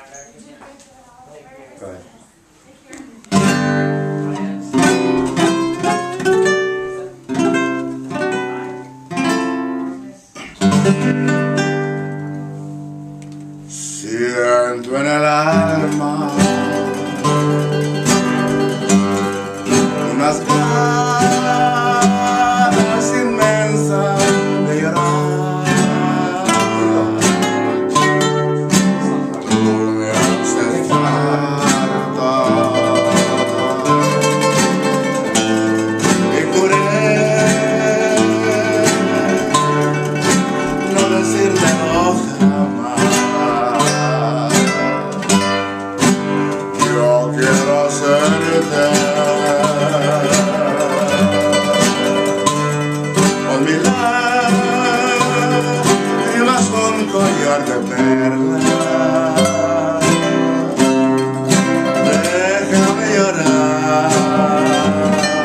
Go ahead. Siento en el alma unas ganas inmensas de llorar. Me hace falta y juré no decirte no jamás. Yo quiero hacerte con mi lágrimas, un collar de perlas. Déjame llorar,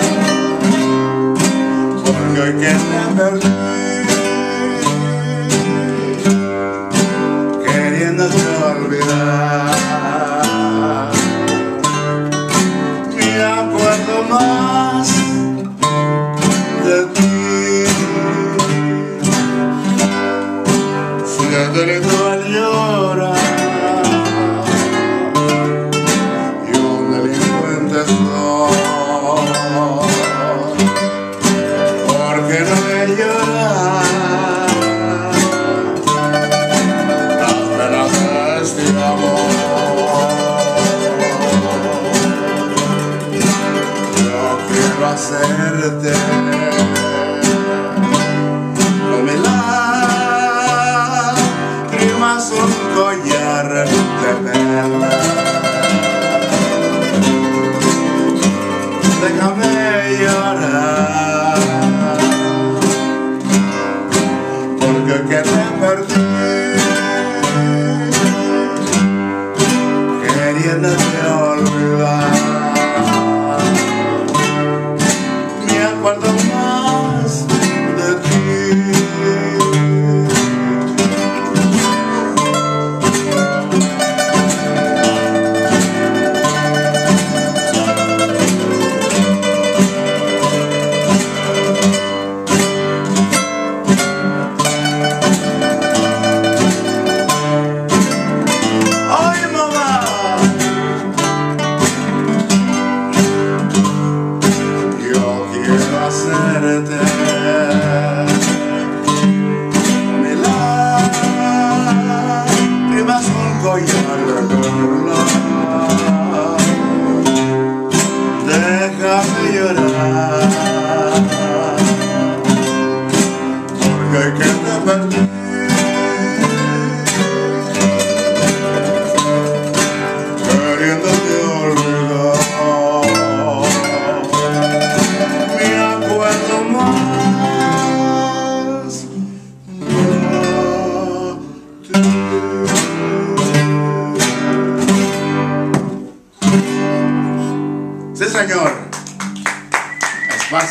porque hoy que te perdí, queriéndote olvidar, me acuerdo más de ti. Siento al llorar y un delincuente soy, porque no he llorado apenas este amor. Yo quiero hacerte con mi lágrimas un collar de perlas. Déjame llorar, porque hoy que te perdí, queriéndote olvidar, me acuerdo más de ti. Hacerte mi lágrimas un collar de perlas. Déjame llorar, porque hoy que te perdí, queriéndote olvidar, sí, señor.